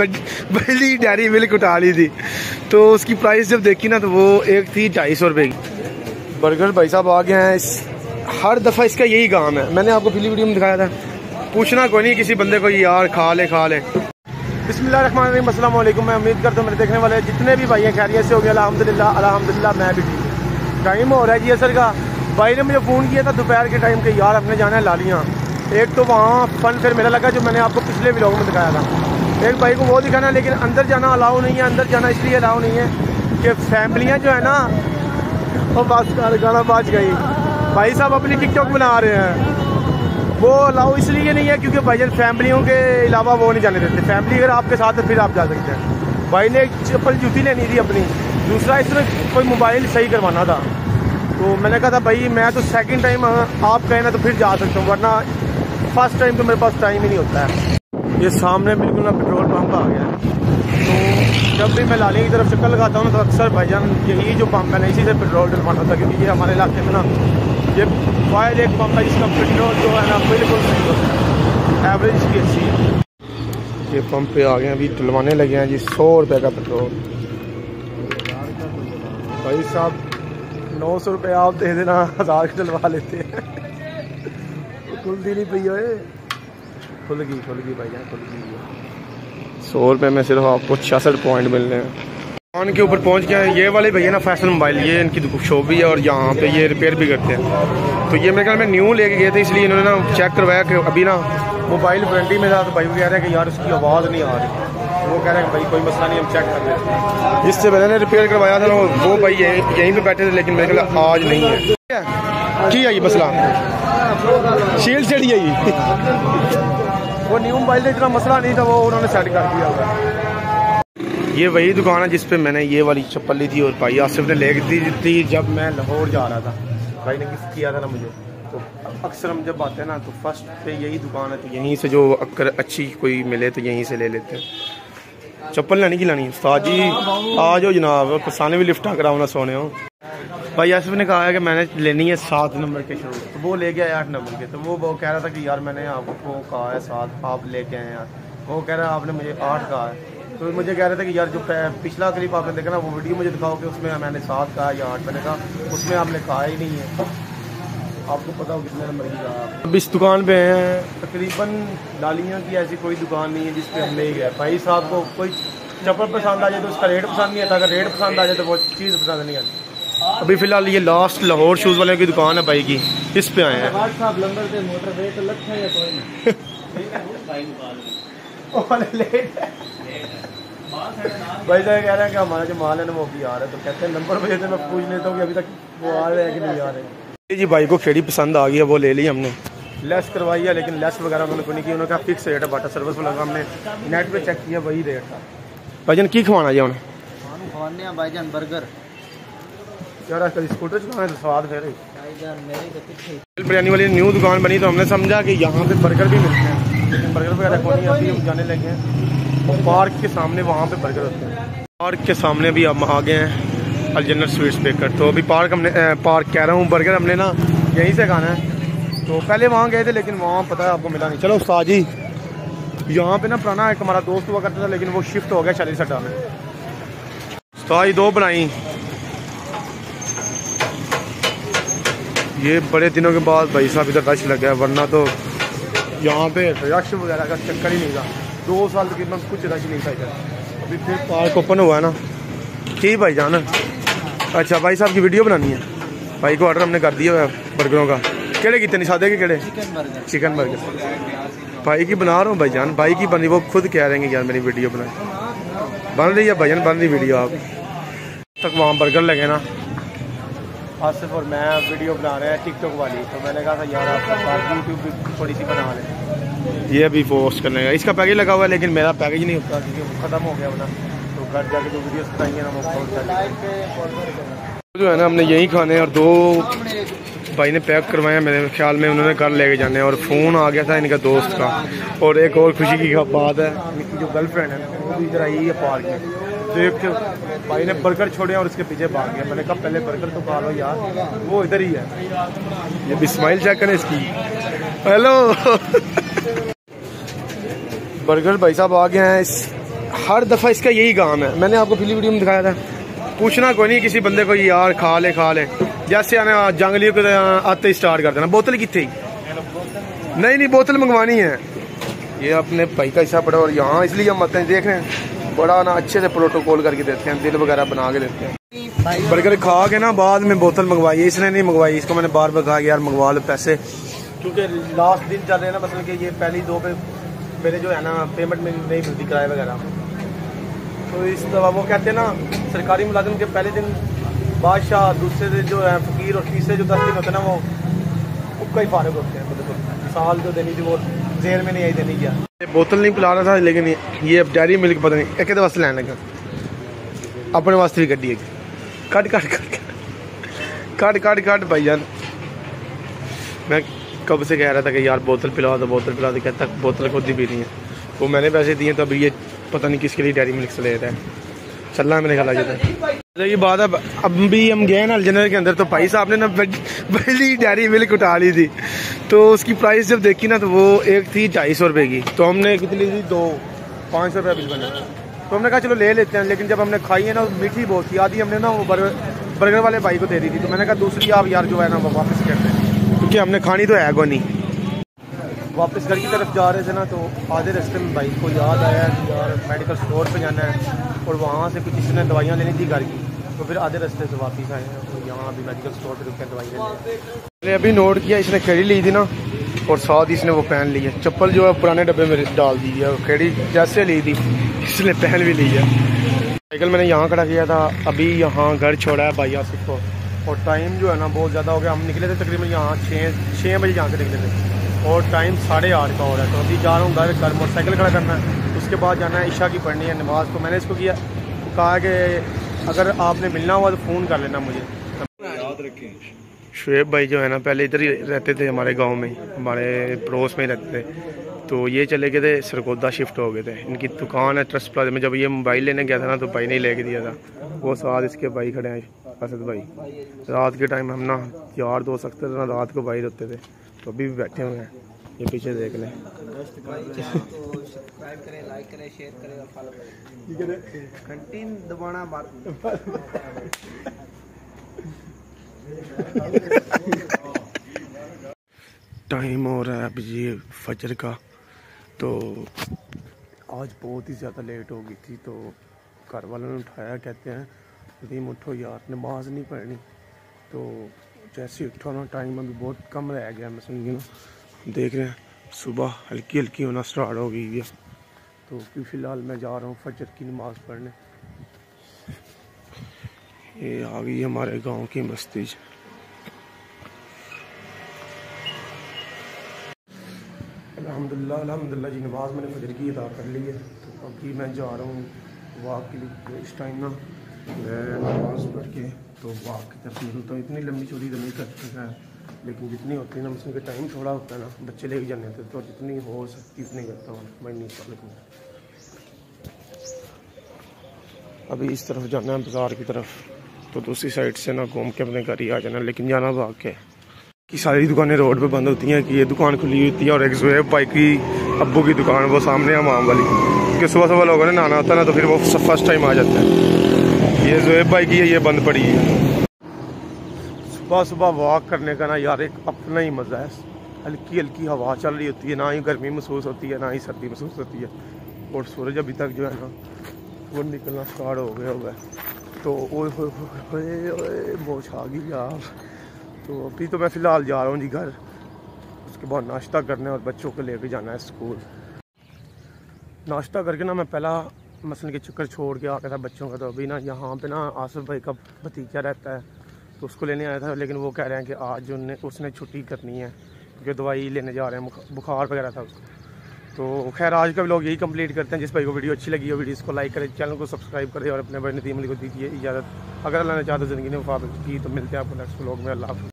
पहली dairy milk उठा ली थी, तो उसकी प्राइस जब देखी ना तो वो एक थी 250 रुपये की। बर्गर भाई साहब आ गए हैं। हर दफ़ा इसका यही काम है, मैंने आपको पिछली वीडियो में दिखाया था। पूछना कोई नहीं किसी बंदे को यार खा ले। बिस्मिल्लाहिर्रहमानिर्रहीम, अस्सलाम वालेकुम। मैं उम्मीद करता हूँ मेरे देखने वाले जितने भी भाई हैं खैरियत से हो गया। अल्हम्दुलिल्लाह मैं भी ठीक। टाइम हो रहा है जी असर का। भाई ने मुझे फ़ोन किया था दोपहर के टाइम के, यार अपने जाना है लालियाँ। एक तो वहाँ फन फेयर मेला लगा जो मैंने आपको पिछले व्लॉग में दिखाया था। एक भाई को वो दिखाना, लेकिन अंदर जाना अलाउ नहीं है। अंदर जाना इसलिए अलाउ नहीं है कि फैमिलियाँ जो है ना वो बस गाना बाज गई। भाई साहब अपनी टिकटॉक बना रहे हैं, वो अलाउ इसलिए नहीं है क्योंकि भाईजान फैमिलियों के अलावा वो नहीं जाने देते। फैमिली अगर आपके साथ है फिर आप जा सकते हैं। भाई ने एक चप्पल जूती लेनी थी अपनी, दूसरा इसमें कोई मोबाइल सही करवाना था। तो मैंने कहा था भाई मैं तो सेकंड टाइम आप कहें ना तो फिर जा सकता हूँ, वरना फर्स्ट टाइम तो मेरे पास टाइम ही नहीं होता है। ये सामने बिल्कुल ना पेट्रोल पंप आ गया है। तो जब भी मैं लाली की तरफ चक्कर लगाता हूँ ना तो अक्सर भाईजान यही जो पंप है ना इसी से पेट्रोल डलवाना था, क्योंकि ये हमारे इलाके में ना ये फायर एक पंप है जिसका पेट्रोल जो है ना बिल्कुल सही होता है, एवरेज की अच्छी है। ये पंप पे आ गए हैं, अभी डलवाने लगे हैं जी 100 रुपये का पेट्रोल। भाई साहब 900 रुपये आप दे देना, 1000 का डलवा लेते हैं। खुल दी नहीं पी है, खुल गई भाईजान, खुल गई। 100 रुपये में सिर्फ आपको 66 पॉइंट मिल रहे हैं। दुकान के ऊपर पहुंच गए हैं। ये वाले भैया ना फैशन मोबाइल, ये इनकी शॉप भी है और यहाँ पे ये रिपेयर भी करते हैं। तो ये मेरे ख्याल में न्यू लेके गए थे, इसलिए इन्होंने ना चेक करवाया कि अभी ना मोबाइल वारंटी में था। तो भाई वो कह रहे हैं कि यार उसकी आवाज़ नहीं आ रही। वो कह रहे हैं कि भाई कोई मसला नहीं, हम चेक कर लेते हैं। जिससे मैंने रिपेयर करवाया था वो भाई यहीं पर बैठे थे, लेकिन मेरे ख्याल आज नहीं है। की आई मसला शील्ड चढ़ी आई। वो न्यू मोबाइल का इतना मसला नहीं था, वो उन्होंने सेट कर दिया। ये वही दुकान है जिस पे मैंने ये वाली चप्पल ली थी और भाई आसिफ ने ले दी थी जब मैं लाहौर जा रहा था। भाई ने गिफ्ट किया था ना मुझे। तो अक्सर हम जब आते हैं ना तो फर्स्ट पे यही दुकान है, तो यहीं से जो अक्सर अच्छी कोई मिले तो यहीं से ले लेते हैं। चप्पल लेनी की लानी उस्ताद जी आ जाओ जनाब, साने भी लिफ्ट कराओ ना सोने हो। भाई आसिफ ने कहा है कि मैंने लेनी है 7 नंबर के शूज़, तो वो ले गया 8 नंबर के। तो वो कह रहा था कि यार मैंने आपको कहा है 7, आप लेके आए यार। वो कह रहा है आपने मुझे 8 कहा है। तो मुझे कह रहे थे कि यार जो पिछला क्लिप आपने देखा ना वो वीडियो मुझे दिखाओ कि उसमें मैंने 7 कहा या 8। मैंने कहा उसमें आपने कहा ही नहीं है, आपको पता हो कितने नंबर की कहा। अब इस दुकान पे हैं तकरीबन लालियों की ऐसी कोई दुकान नहीं है जिस पे हम नहीं गए। भाई साहब को कोई चप्पल पसंद आ जाए तो उसका रेट पसंद नहीं आता, अगर रेट पसंद आ जाए तो वो चीज़ पसंद नहीं आती। अभी फिलहाल ये लास्ट लाहौर शूज़ वाले की दुकान है भाई की, इस पे आए हैं। भाई साहब कह रहे हैं कि हमारा जो माल है ना वो भी आ रहा है, तो कहते हैं नंबर भेज दे, मैं पूछ लेता हूँ कि अभी तक वो आ रहे हैं कि नहीं आ रहे। जी भाई को खेड़ी पसंद आ गई है, वो ले ली हमने, लेस करवाई है, लेकिन लेस वगैरह उन्होंने कोई नहीं की। उन्होंने कहा फिक्स रेट है, बाटा सर्विस में लगा, हमने नेट पे चेक किया वही रेट था। भाईजान की खवाना जी उन्हें भाईजान बर्गर यार कभी स्कूटर चलाना है तो स्वाद फिर। बिरयानी वाली न्यू दुकान बनी तो हमने समझा कि यहाँ पे बर्गर भी मिलते हैं, लेकिन बर्गर वगैरह को नहीं, अभी हम जाने लगे हैं। और पार्क के सामने वहाँ पे बर्गर होते हैं। पार्क के सामने भी हम आ गए हैं अलजन्नत स्वीट्स बेकर। तो अभी पार्क कह रहा हूँ बर्गर हमने ना यहीं से खाना है। तो पहले वहाँ गए थे लेकिन वहाँ पता है आपको मिला नहीं। चलो उस्ताद जी यहाँ पे ना पुराना एक हमारा दोस्त हुआ करता था, लेकिन वो शिफ्ट हो गया 40 अड्डा में। उस्ताद जी 2 बनाई। ये बड़े दिनों के बाद भाई साहब इधर रश लग गया, वरना तो यहाँ पे रश वगैरह का चक्कर ही नहीं था। 2 साल तकरीबन कुछ रश नहीं था इधर। अभी फिर पार्क ओपन हुआ है ना। ठीक भाई जान, अच्छा भाई साहब की वीडियो बनानी है। भाई को ऑर्डर हमने कर दिया है बर्गरों का। केड़े कितने सादे के केड़े? चिकन बर्गर भाई की बना रहा हूँ भाईजान, भाई की बनी। वो खुद कह रहे हैं कि यार मेरी वीडियो बनाए। बन रही है भाईजान, बन रही वीडियो। आप तक वहाँ बर्गर लगे ना, आसिफ और मैं वीडियो बना रहे हैं टिकटॉक वाली। तो मैंने कहा था यार आपके साथ यूट्यूब भी थोड़ी सी बना लें। ये अभी पोस्ट करने का इसका पैकेज लगा हुआ है, लेकिन मेरा पैकेज नहीं होता क्योंकि वो ख़त्म हो गया वरना। तो घर जाके जो वीडियोस बनाएंगे ना वो जो है ना हमने यही खाने हैं। और 2 भाई ने पैक करवाए हैं, मेरे ख्याल में उन्होंने घर लेके जाने हैं। और फ़ोन आ गया था इनका दोस्त का। और एक और खुशी की बात है, इनकी जो गर्लफ्रेंड है वो भी इधर आई है पार्क में। देख के भाई ने बर्गर छोड़े और उसके पीछे भाग गया। मैंने कहा पहले बर्गर तो खा लो यार, वो इधर ही है। ये भी स्माइल चेक करें इसकी। हेलो बर्गर भाई साहब आ गए हैं इस हर दफ़ा इसका यही काम है। मैंने आपको पिछली वीडियो में दिखाया था, पूछना कोई नहीं किसी बंदे को यार खा ले जैसे आने जंगलियों को आते ही स्टार्ट कर देना, बोतल कितने नहीं बोतल मंगवानी है। ये अपने भाई का हिस्सा पड़ा और यहाँ इसलिए हम आते हैं, देख रहे हैं बड़ा ना अच्छे से प्रोटोकॉल करके देते हैं, दिल वगैरह बना के देते हैं। बर्गर खा के ना बाद में बोतल मंगवाई, इसने नहीं मंगवाई, इसको मैंने बार बार कहा यार मंगवा लो पैसे, क्योंकि लास्ट दिन चल रहे हैं ना, मतलब कि ये पहली 2 पे मेरे जो है ना पेमेंट में नहीं मिलती किराया वगैरह। तो इस दफा वो कहते हैं ना सरकारी मुलाजिम के पहले दिन बादशाह, दूसरे दिन जो है फकीर, और तीसरे जो 10 दिन होते हैं ना वो उक्का ही फारग होते हैं। मतलब साल जो देनी थी वो जेल में नहीं आई देनी क्या। बोतल नहीं पिला रहा था, लेकिन ये अब डेयरी मिल्क पता नहीं एक वास्ते लैन लगा, अपने वास्ते भी गड्डी कट भाई जान। मैं कब से कह रहा था कि यार बोतल पिला दो कहता बोतल खुद ही पीनी है। वो मैंने पैसे दिए तो अभी ये पता नहीं किसके लिए डेयरी मिल्क से ले रहा है, चलना है मेरे ख्याल जाता है। ये बात है, अब भी हम गए ना अलजनर के अंदर, तो भाई साहब ने ना पहली डेयरी मिल्क उठा ली थी, तो उसकी प्राइस जब देखी ना तो वो एक थी 250 रुपये की, तो हमने कितनी ली थी 500 रुपये बिल बना, तो हमने कहा चलो ले लेते हैं। लेकिन जब हमने खाई है ना मीठी बहुत थी, आधी हमने ना वो बर्गर वाले भाई को दे दी थी, तो मैंने कहा दूसरी आप यार जो है ना वो वापस कर दें, क्योंकि हमने खानी तो है को नहीं। वापस घर की तरफ जा रहे थे ना, तो आधे रास्ते में भाई को याद आया कि यार मेडिकल स्टोर पे जाना है, और वहाँ से कुछ इसने दवाइयाँ लेनी थी घर की, तो फिर आधे रास्ते से वापस आए हैं, तो यहाँ अभी मेडिकल स्टोर पे रुक कर दवाई मैंने अभी नोट किया, इसने खड़ी ली थी ना, और साथ ही इसने वो पहन ली है। चप्पल जो है पुराने डब्बे में डाल दी है, खड़ी जैसे ली थी इसने पहन भी ली है। साइकिल मैंने यहाँ खड़ा किया था, अभी यहाँ घर छोड़ा है भाई आसिफ को, और टाइम जो है ना बहुत ज़्यादा हो गया। हम निकले थे तकरीबन यहाँ 6 बजे यहाँ से निकले थे, और टाइम 8:30 का हो रहा है। तो अभी जा रहा हूँ घर मोटरसाइकिल खड़ा करना है, उसके बाद जाना है ईशा की पढ़नी है नमाज़। तो मैंने इसको कहा कि अगर आपने मिलना हुआ तो फ़ोन कर लेना मुझे। याद रखें शुएब भाई जो है ना पहले इधर ही रहते थे, हमारे गांव में, हमारे पड़ोस में ही रहते थे, तो ये चले गए थे सरगोदा शिफ्ट हो गए थे। इनकी दुकान है ट्रस्ट प्लाजा में। जब ये मोबाइल लेने गया था ना तो भाई ने लेके दिया था, वो साथ इसके भाई खड़े हैं असद भाई। रात के टाइम हम ना यार दोस्त सकते थे ना, रात को भाई रोते थे, तो अभी भी बैठे हुए हैं, ये पीछे देख लें। सब्सक्राइब करें, लाइक करें, शेयर करें और फॉलो करें, घंटी दबाना मत। टाइम हो रहा है अब ये फजर का, तो आज बहुत ही ज़्यादा लेट हो गई थी, तो घर वालों ने उठाया, कहते हैं तुम उठो यार नमाज नहीं पढ़नी। तो जैसे उठो ना, टाइम अभी बहुत कम रह गया, मैं समझी ना, देख रहे हैं सुबह हल्की हल्की होना स्टार्ट हो गई है। तो फ़िलहाल मैं जा रहा हूँ फजर की नमाज़ पढ़ने। ये आ गई हमारे गांव की मस्ती। अल्हम्दुलिल्लाह जी, नमाज मैंने फजर की अदा कर ली है। तो अभी मैं जा रहा हूँ वॉक के लिए। इस टाइम ना मैं नमाज पढ़ के तो वॉक की तरफ निकलता हूँ। इतनी लंबी चौड़ी तो नहीं करते हैं, लेकिन जितनी होती है ना, मसलन का टाइम थोड़ा होता है ना, बच्चे लेके जाने होते, तो जितनी हो सकती उतनी करता हूँ मैं। नहीं पता अभी इस तरफ जाना है बाज़ार की तरफ, तो दूसरी साइड से ना घूम के अपने घर ही आ जाना, लेकिन जाना भाग के। कि सारी दुकानें रोड पे बंद होती हैं, कि ये दुकान खुली होती है, और एक ज़ुएब भाई की अब्बू की दुकान वो सामने है माम वाली, कि सुबह सुबह लोगों ने नहाना होता है ना, तो फिर वो फर्स्ट टाइम आ जाते हैं। ये ज़ुएब भाई की है, ये बंद पड़ी है। सुबह सुबह वॉक करने का ना यार एक अपना ही मज़ा है। हल्की हल्की हवा चल रही होती है, ना ही गर्मी महसूस होती है ना ही सर्दी महसूस होती है, और सूरज अभी तक जो है ना वो निकलना स्टार्ट हो गया होगा। तो ओए मोच आ गई यार। तो अभी तो मैं फ़िलहाल जा रहा हूँ जी घर, उसके बाद नाश्ता करने और बच्चों को लेके जाना है स्कूल। नाश्ता करके ना मैं पहला मसलन के चक्कर छोड़ के आ गया था बच्चों का। तो अभी ना यहाँ पे ना आसिफ भाई का भतीजा रहता है, तो उसको लेने आया था, लेकिन वो कह रहे हैं कि आज उसने छुट्टी करनी है, क्योंकि दवाई लेने जा रहे हैं, बुखार वगैरह था उसको। तो खैर आज का व्लॉग यही कंप्लीट करते हैं। जिस भाई को वीडियो अच्छी लगी हो, वीडियो को लाइक करें, चैनल को सब्सक्राइब करें, और अपने भाई नदीम अली को दीजिए इजाज़त। अगर अल्लाह ने चाहा तो ज़िंदगी में वफा की, तो मिलते हैं आपको नेक्स्ट व्लॉग में। अल्लाह हाफ़िज़।